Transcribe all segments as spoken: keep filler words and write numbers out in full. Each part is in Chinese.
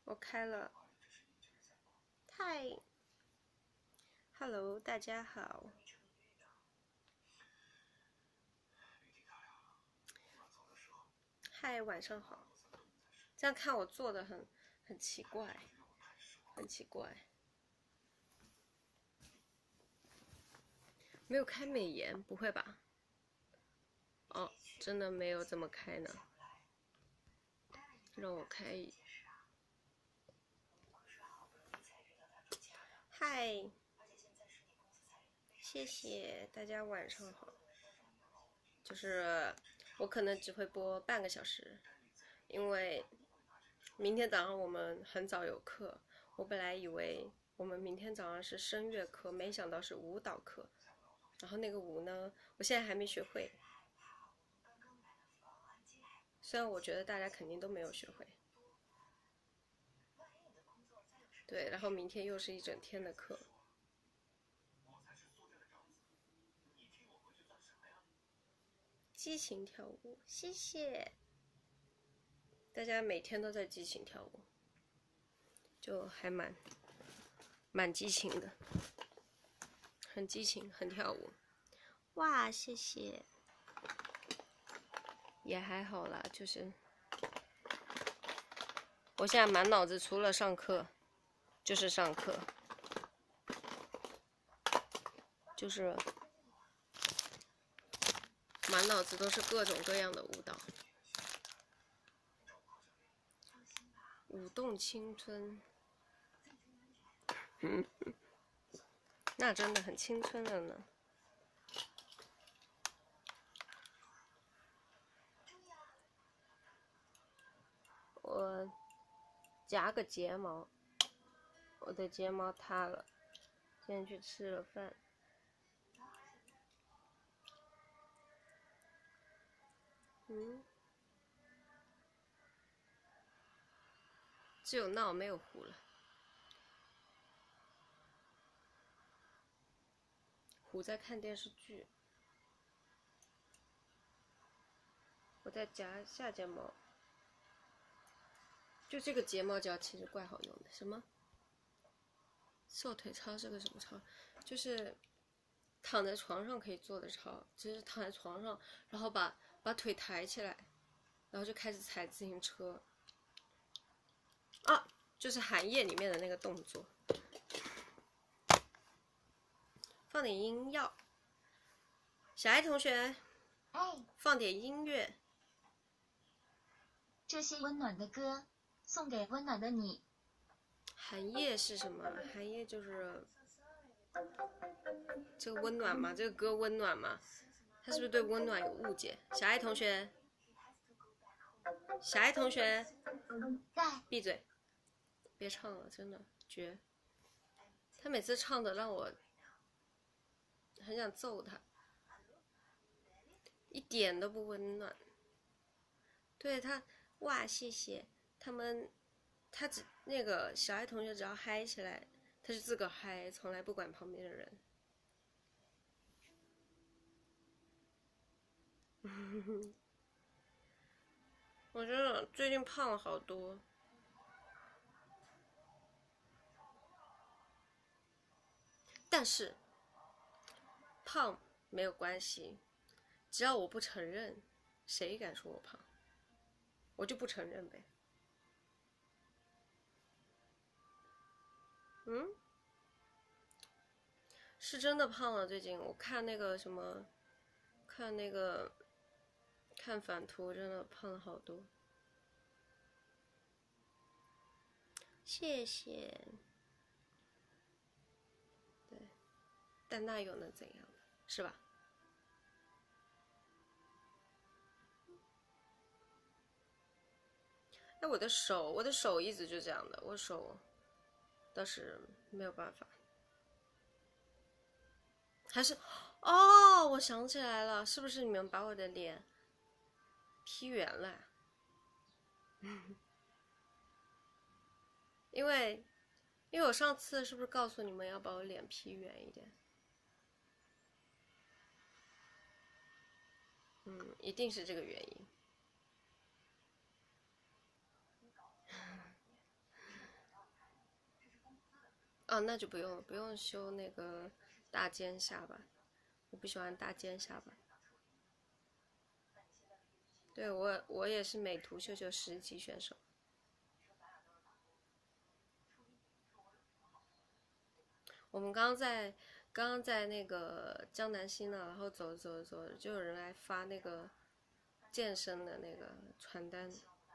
我开了。嗨 ，Hello， 大家好。嗨，晚上好。这样看我做的很很奇怪，很奇怪。没有开美颜，不会吧？哦，真的没有怎么开呢。让我开一。嗨，谢谢大家，晚上好。就是我可能只会播半个小时，因为明天早上我们很早有课。我本来以为我们明天早上是声乐课，没想到是舞蹈课。然后那个舞呢，我现在还没学会。虽然我觉得大家肯定都没有学会。对，然后明天又是一整天的课。激情跳舞，谢谢。大家每天都在激情跳舞，就还蛮蛮激情的，很激情，很跳舞。哇，谢谢。也还好啦，就是我现在满脑子除了上课就是上课，就是满脑子都是各种各样的舞蹈。舞动青春，嗯，那真的很青春了呢。我夹个睫毛，我的睫毛塌了，今天去吃了饭。嗯，只有闹没有糊了，糊在看电视剧。我在夹下睫毛，就这个睫毛夹其实怪好用的。什么？瘦腿操是个什么操？就是躺在床上可以做的操，就是躺在床上，然后把把腿抬起来，然后就开始踩自行车。啊，就是寒夜里面的那个动作。放点音乐，小爱同学， 哎， 放点音乐。 这些温暖的歌，送给温暖的你。 寒夜是什么？寒夜就是这个温暖吗？这个歌温暖吗？他是不是对温暖有误解？小爱同学，小爱同学， 在闭嘴，别唱了，真的绝。他每次唱的让我很想揍他，一点都不温暖。对他，哇，谢谢他们，他只那个小爱同学只要嗨起来，他就自个嗨，从来不管旁边的人。我真的最近胖了好多，但是胖没有关系，只要我不承认，谁敢说我胖？我就不承认呗。嗯，是真的胖了。最近我看那个什么，看那个看反图，真的胖了好多。谢谢。对，但那又能怎样呢？是吧？哎，我的手，我的手一直就这样的，我手倒是没有办法。还是，哦，我想起来了，是不是你们把我的脸 P 圆了？因为，因为我上次是不是告诉你们要把我脸 P 圆一点？嗯，一定是这个原因。 哦，那就不用了，不用修那个大尖下巴，我不喜欢大尖下巴。对，我我也是美图秀秀十级选手。我们刚刚在刚刚在那个江南新呢，然后走着走着走着，就有人来发那个健身的那个传单，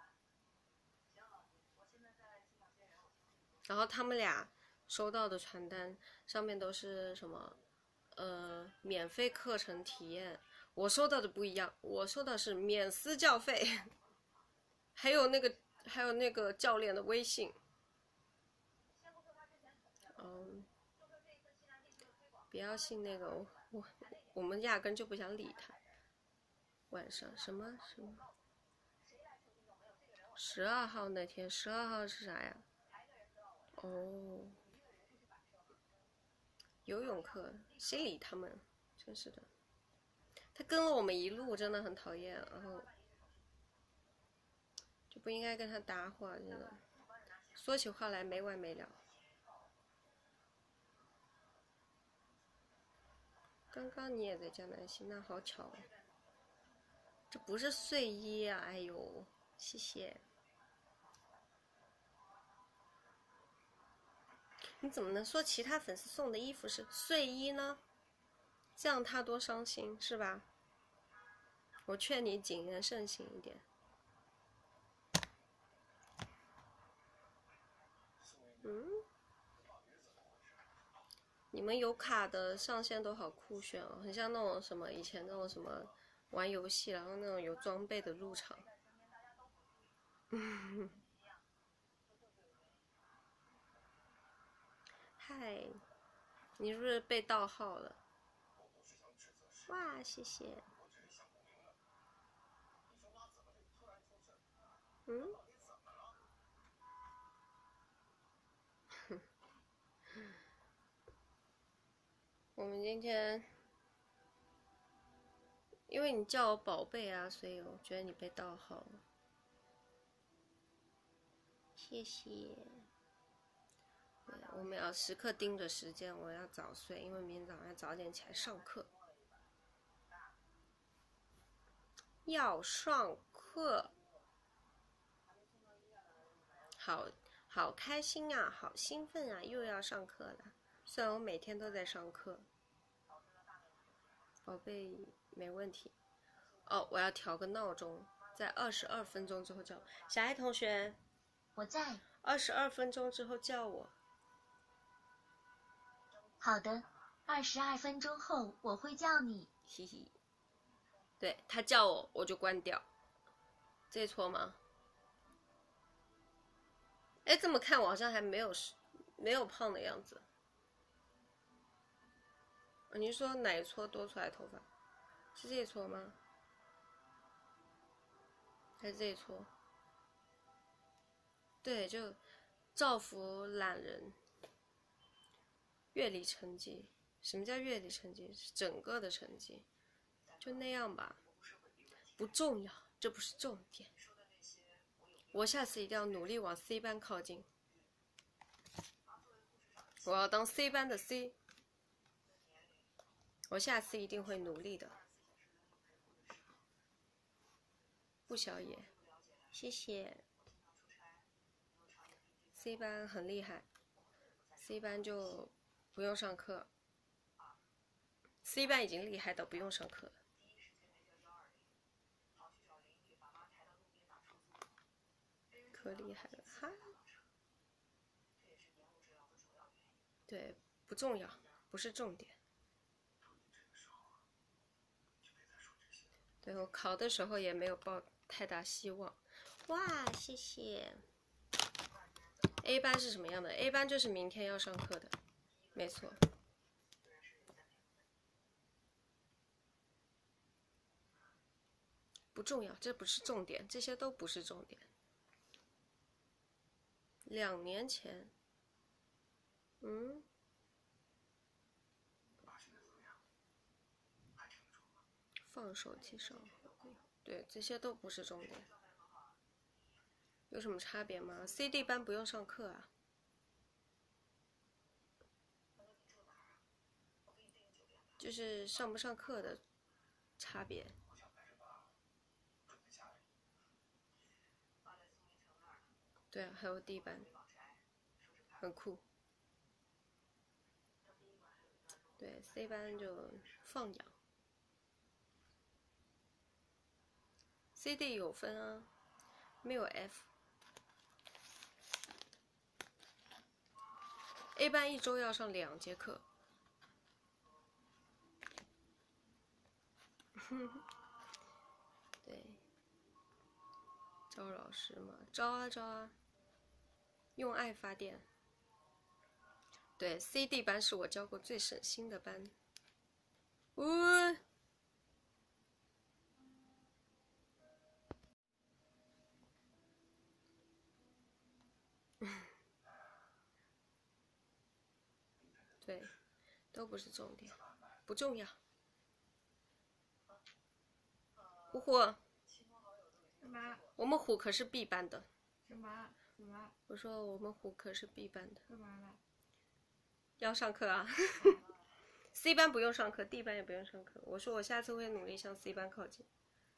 然后他们俩收到的传单上面都是什么呃免费课程体验，我收到的不一样，我收到是免私教费，还有那个还有那个教练的微信。嗯，不要信那个，我我我们压根就不想理他。晚上什么什么？十二号那天，十二号是啥呀？哦，游泳课，谁理他们？真是的，他跟了我们一路，真的很讨厌，然后就不应该跟他搭话，真的，说起话来没完没了。刚刚你也在江南西，那好巧哦。这不是睡衣啊！哎呦，谢谢。你怎么能说其他粉丝送的衣服是睡衣呢？这样他多伤心，是吧？我劝你谨言慎行一点。嗯，你们有卡的上线都好酷炫哦，很像那种什么以前那种什么玩游戏，然后那种有装备的入场。嗨，你是不是被盗号了？哇，谢谢。嗯，我们今天因为你叫我宝贝啊，所以我觉得你被盗号了。谢谢。对，我们要时刻盯着时间，我要早睡，因为明天早上要早点起来上课。要上课，好好开心啊，好兴奋啊，又要上课了。虽然我每天都在上课，宝贝没问题。哦，我要调个闹钟，在二十二分钟之后叫我。小爱同学， 我在。 二十二分钟之后叫我。 好的，二十二分钟后我会叫你。 嘻嘻，对他叫我，我就关掉。这错吗？哎，这么看我好像还没有没有胖的样子。你说哪一撮多出来头发？是这一撮吗？还是这一撮？对，就造福懒人。乐理成绩，什么叫乐理成绩？是整个的成绩，就那样吧，不重要，这不是重点。我下次一定要努力往 C 班靠近，我要当 C 班的 C， 我下次一定会努力的。不小野，谢谢。C 班很厉害 ，C 班就不用上课 ，C 班已经厉害到不用上课了。可厉害了哈！对，不重要，不是重点。对，我考的时候也没有抱太大希望。哇，谢谢。A 班是什么样的 ？A 班就是明天要上课的，没错。不重要，这不是重点，这些都不是重点。两年前，嗯，放手机上，对，这些都不是重点。有什么差别吗 ？C D 班不用上课啊。 就是上不上课的差别。对啊，还有 D 班，很酷。对 ，C 班就放养。C D 有分啊，没有 F。A 班一周要上两节课。对，招老师嘛，招啊招啊，用爱发电。对 ，C D 班是我教过最省心的班。呜、对，都不是重点，不重要。虎虎， 干嘛？ 我们虎可是 B 班的。 什么？怎么？ 我说我们虎可是 B 班的。 干嘛了？ 要上课啊！C 班不用上课 ，D 班也不用上课。我说我下次会努力向 C 班靠近。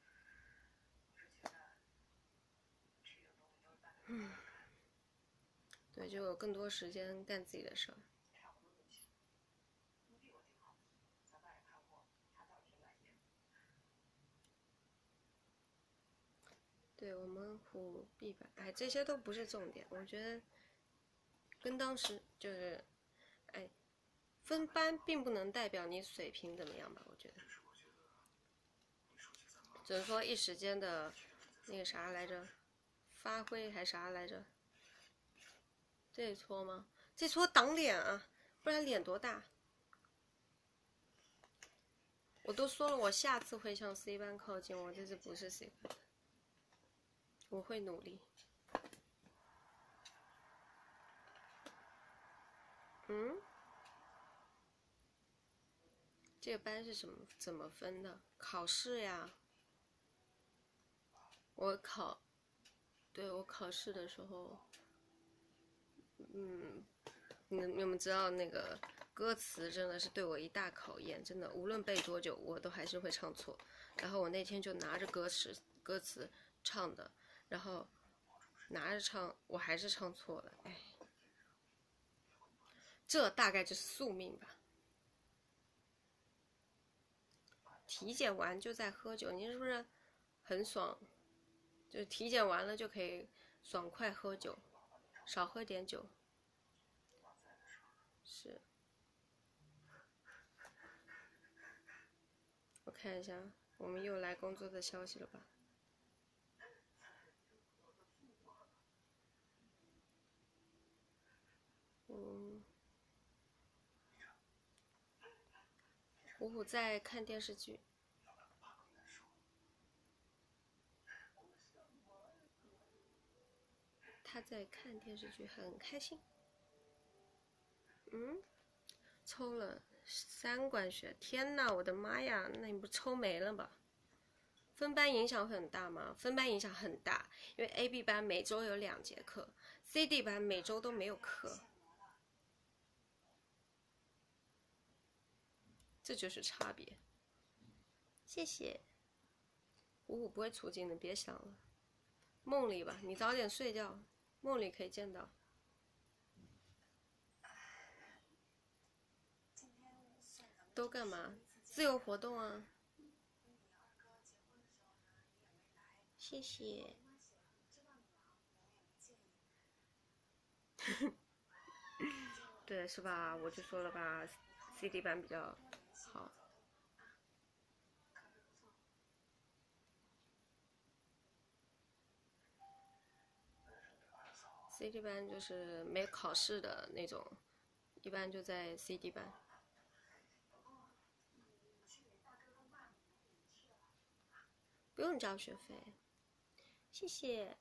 嗯，对，就有更多时间干自己的事儿。对我们虎 B 班，哎，这些都不是重点。我觉得跟当时就是，哎，分班并不能代表你水平怎么样吧？我觉得，只能说一时间的那个啥来着，发挥还啥来着？这搓吗？这搓挡脸啊，不然脸多大？我都说了，我下次会向 C 班靠近，我这次不是 C 班的，我会努力。嗯，这个班是什么？怎么分的？考试呀。我考，对我考试的时候，嗯，你你们知道那个歌词真的是对我一大考验，真的，无论背多久，我都还是会唱错。然后我那天就拿着歌词歌词唱的，然后拿着唱，我还是唱错了，哎，这大概就是宿命吧。体检完就在喝酒，你是不是很爽？就体检完了就可以爽快喝酒，少喝点酒。是，我看一下，我们又来工作的消息了吧？嗯，虎虎在看电视剧。他在看电视剧，很开心。嗯，抽了三管血，天哪，我的妈呀！那你不抽没了吧？分班影响会很大吗？分班影响很大，因为 A B 班每周有两节课 ，C D 班每周都没有课，这就是差别。谢谢。虎虎不会出镜的，别想了。梦里吧，你早点睡觉，梦里可以见到。都干嘛？自由活动啊。谢谢。对，是吧？我就说了吧 ，C D 班比较好。C D 班就是没考试的那种，一般就在 C D 班。不用交学费，谢谢。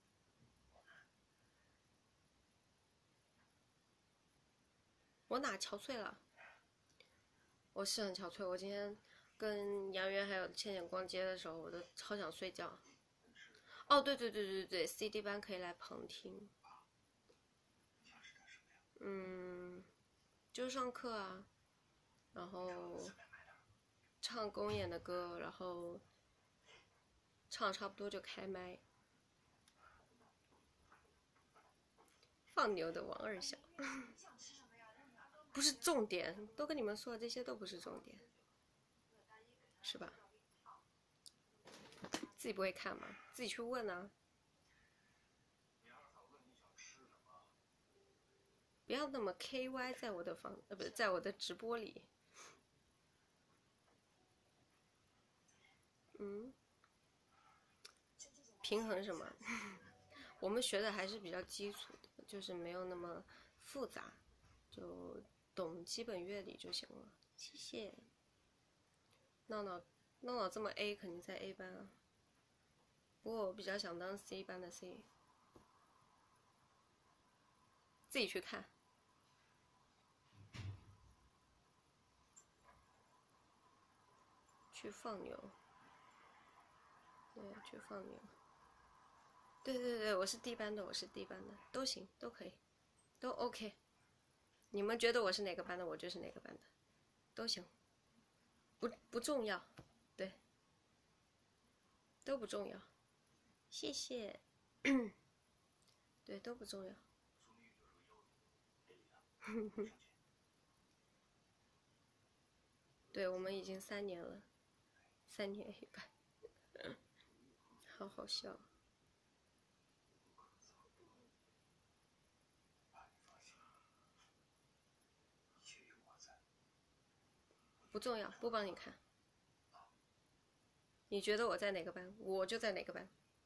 我哪憔悴了？我是很憔悴。我今天跟杨元还有倩倩逛街的时候，我都超想睡觉。哦，对对对对对 ，C D 班可以来旁听。嗯，就上课啊，然后唱公演的歌，然后唱差不多就开麦。放牛的王二小，不是重点，都跟你们说了，这些都不是重点，是吧？自己不会看吗？自己去问啊。不要那么 K Y 在我的房呃不是在我的直播里。嗯，平衡什么？我们学的还是比较基础的，就是没有那么复杂，就懂基本乐理就行了。谢谢。闹闹闹闹这么 A 肯定在 A 班啊，不过我比较想当 C 班的 C。自己去看。去放牛。对，去放牛。对对对，我是 D 班的，我是 D 班的，都行，都可以，都 OK。你们觉得我是哪个班的，我就是哪个班的，都行，不不重要，对，都不重要，谢谢。对，都不重要。对，我们已经三年了，三年 A 班，好好笑。不重要，不帮你看。你觉得我在哪个班，我就在哪个班。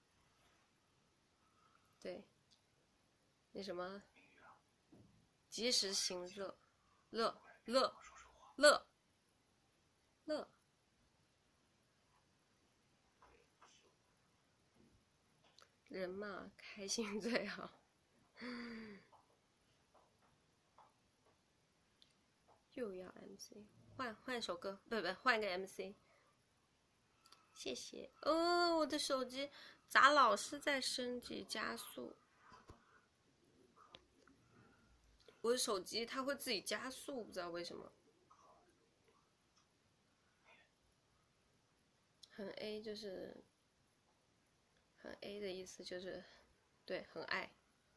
对，那什么，及时行乐，乐乐乐乐，人嘛，开心最好。又要 M C， 换换首歌，不不，换个 M C。谢谢。哦，我的手机咋老是在升级加速？我的手机它会自己加速，不知道为什么。很 A 就是很 A 的意思就是，对，很爱。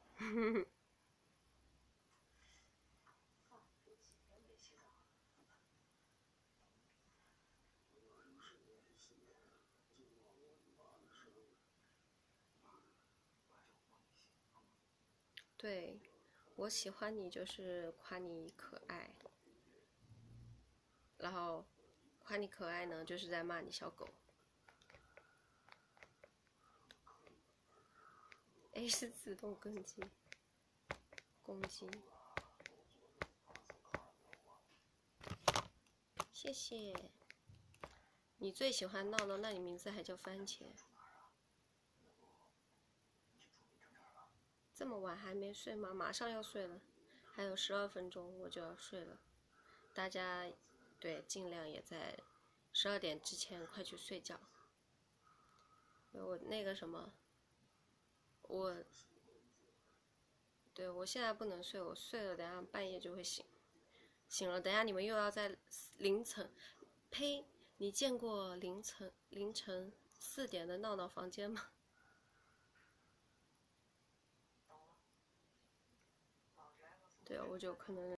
对，我喜欢你就是夸你可爱，然后夸你可爱呢，就是在骂你小狗。A 是自动攻击，攻击。谢谢。你最喜欢闹闹，那你名字还叫番茄？这么晚还没睡吗？马上要睡了，还有十二分钟我就要睡了。大家对尽量也在十二点之前快去睡觉。我那个什么，我对我现在不能睡，我睡了等下半夜就会醒，醒了等下你们又要在凌晨，呸！你见过凌晨凌晨四点的闹闹房间吗？对，我就可能。